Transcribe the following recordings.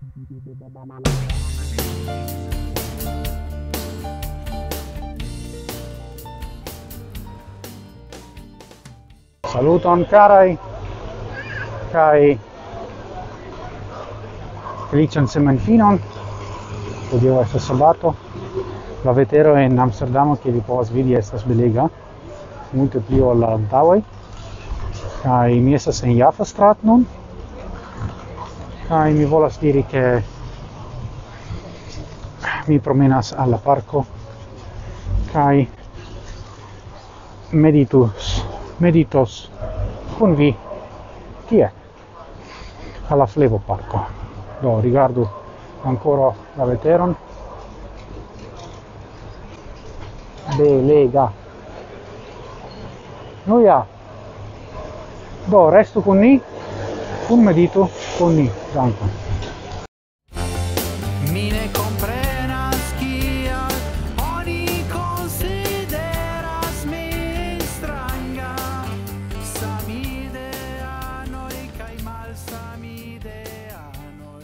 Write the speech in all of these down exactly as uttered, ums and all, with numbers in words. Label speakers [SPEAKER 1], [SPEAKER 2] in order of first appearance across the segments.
[SPEAKER 1] Saluton carai, kai felician semanfinon. Hodiaŭ estas sabato. La vetero en Amsterdamo, kiel vi povas vidi, estas belega, multe pli ol antaŭe. Kaj mi estas en Jaffa Strat nun. Kaj mi volas diri ke mi promenas al la parko kaj meditus meditos con vi tie alla Flevo Parco. Do rigardu ancora la veteron. Belega. Noia. Do resto con ni un medito con ni. Danke.
[SPEAKER 2] Mine comprenas kiel oni konsideras min stranga, samideanoj kaj malsamideanoj.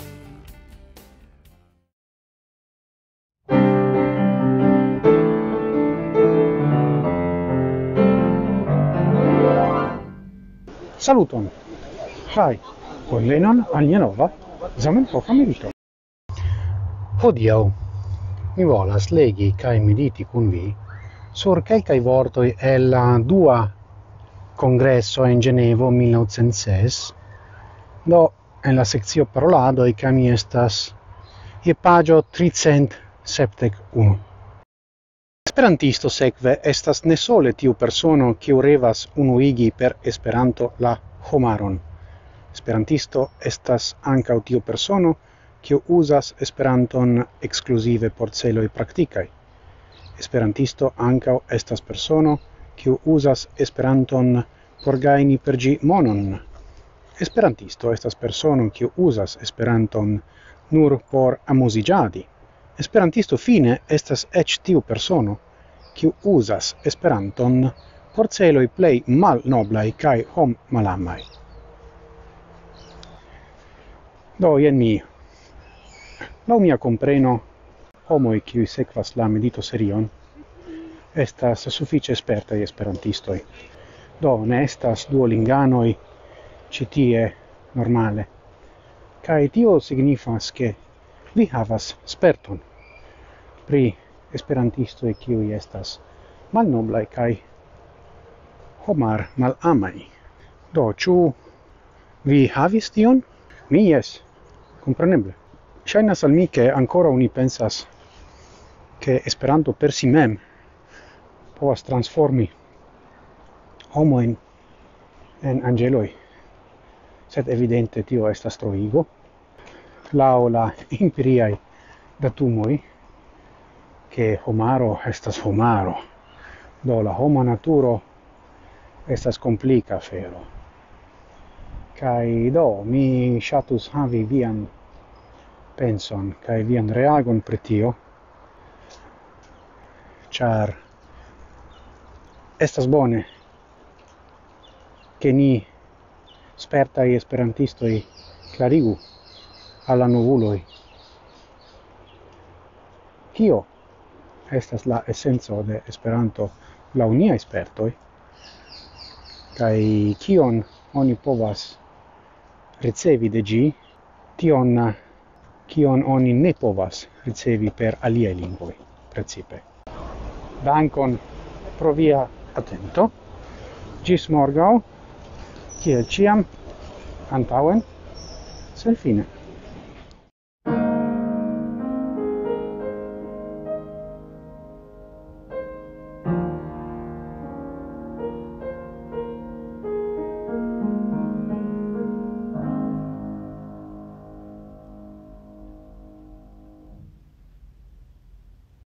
[SPEAKER 1] Saluton. Hai. Bonvenon al nia nova Zamenhofa medito. Hodiaŭ mi volas legi kaj mediti kun vi sur kelkaj vortoj el la dua kongreso en Ĝenevo mil novecent ses. Do en la sekcio paroladoj kaj mi estas je paĝo tricent sepdek unu. Esperantisto sekve estas ne sole tiu persono kiu revas unuigi per Esperanto la homaron. Esperantisto estas ankaŭ tiu persono kiu uzas Esperanton ekskluzive por celoj praktikaj. Esperantisto ankaŭ estas persono kiu uzas Esperanton por gajni per ĝi monon. Esperantisto estas persono kiu uzas Esperanton nur por amuziĝadi. Esperantisto fine estas eĉ tiu persono kiu uzas Esperanton por celoj plej malnoblaj kaj hom-malamaj. Do jen mi. Laŭ mia kompreno, homoj kiuj sekvas la medito-serion estas sufiĉe spertaj esperantistoj. Do ne estas duolinganoj ĉi tie normale. Kaj tio signifas ke vi havas sperton pri esperantistoj kiuj estas malnoblaj kaj homar malamaj. Do ĉu vi havis tion? Mi jes, kompreneble. Ŝajnas al mi ke ankoraŭ ni pensas ke Esperanto per si mem povas transformi homojn en anĝeloj. Sed evidente tio estas troigo. Laŭ la empiriaj datumoj ke homaro estas homaro. Do la homa naturo estas komplika afero. Kaj do mi ŝatus havi vian penson kaj vian reagon pri tio, ĉar estas bone ke ni spertaj esperantistoj klarigu al la novuloj kio estas la esenco de Esperanto laŭ niaj spertoj kaj kion oni povas ricevi de ĝi, tion kion oni ne povas ricevi per aliaj lingvoj, precipe. Dankon pro via atento. Ĝis morgaŭ, kiel ĉiam, antaŭen, senfine.